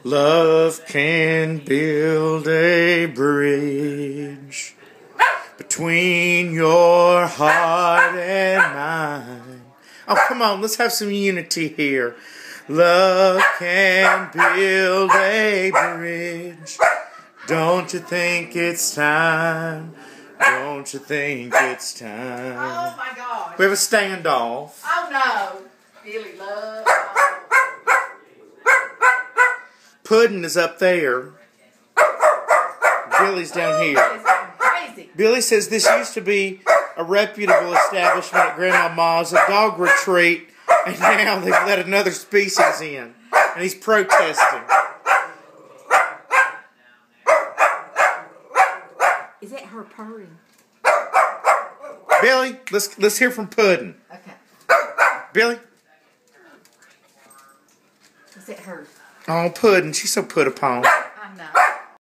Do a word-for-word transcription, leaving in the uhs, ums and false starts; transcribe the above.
Love can build a bridge between your heart and mine. Oh, come on, let's have some unity here. Love can build a bridge. Don't you think it's time? Don't you think it's time? Oh my gosh. We have a standoff. Oh no. Billy Love. Puddin is up there. Billy's down here. Crazy. Billy says this used to be a reputable establishment at Grandma Ma's, a dog retreat, and now they've let another species in. And he's protesting. Is that her purring? Billy, let's let's hear from Puddin. Okay. Billy? Is it her? Oh, Puddin, she's so put upon.